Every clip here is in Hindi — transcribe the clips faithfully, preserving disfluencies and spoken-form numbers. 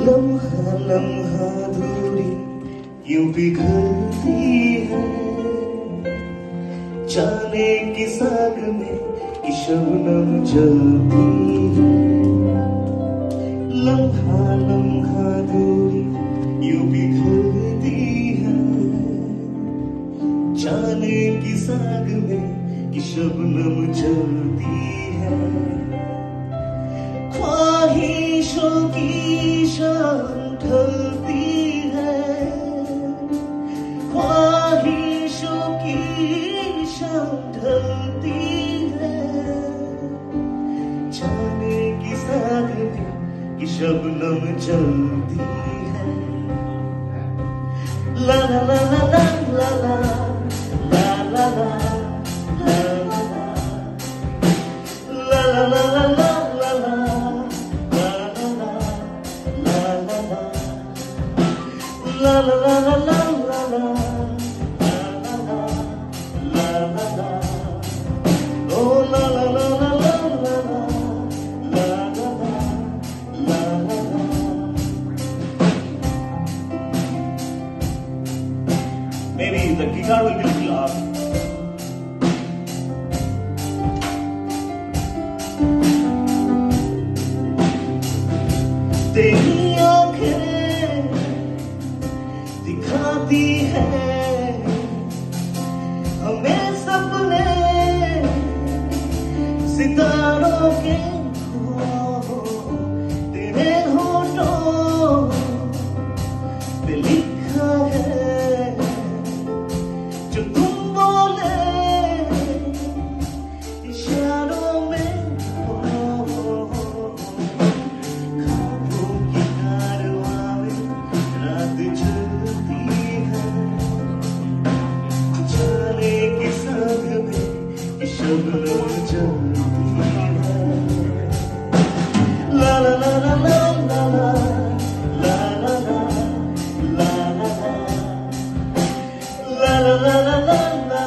लम्हा लम्हा दूरी यूं पिघलती है, जाने की साग में कि शबनम जलती है। लम्हा लम्हा दूरी यूं पिघलती है, जाने की साग में कि शबनम जलती है। ख्वाहिशों की शाम ढलती है, ख्वाहिशों की शाम ढलती है, जाने की साग में कि शबनम जलती है। ला ला ला ला ला ला ला ला ला ला ला ला ला ला ला La la la la la la la la la la la la, oh la la la la la la la la la la la la. Maybe the guitar will be a little off. तेरी आँखें दिखाती है हमें सपने सितारों के, हो तेरे होठों पे लिखा है जो तुम बोले इशारों में, हो ख्वाबों की कारवां में रात चलती है, जाने की साग में कि शबनम जलती है। ला ला ला ला ला ला ला ला ला ला ला ला ला ला ला ला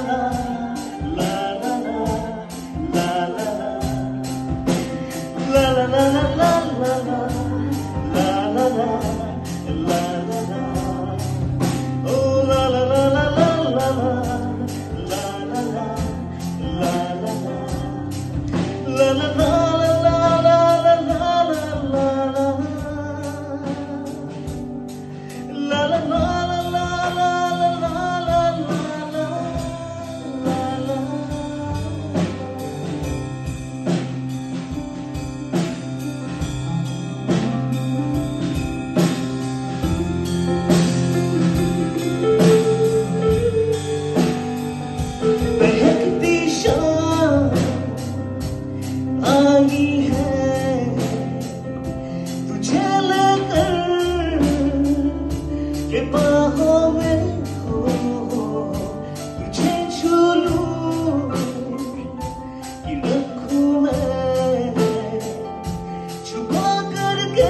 के बाहों में, हो तुझे छू लूं कि रखूं मैं छुपा करके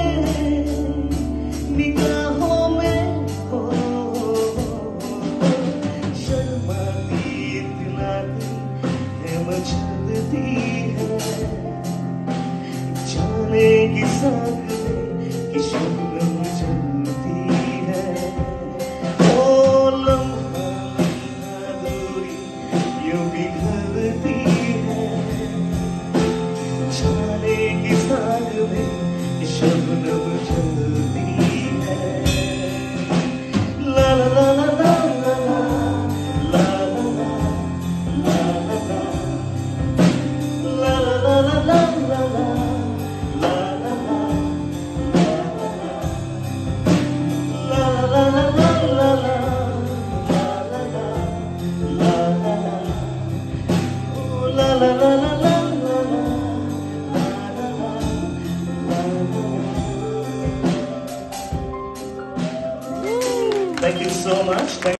निगाहों में, हो शर्माती इतना है मचलती है, जाने की साग में कि शबनम जलती है। ओ लम्हा लम्हा दूरी यूं पिघलती है, जाने की साग में कि शबनम जलती है। ला ला ला ला ला ला ला ला ला ला ला ला ला ला ला ला। La la la la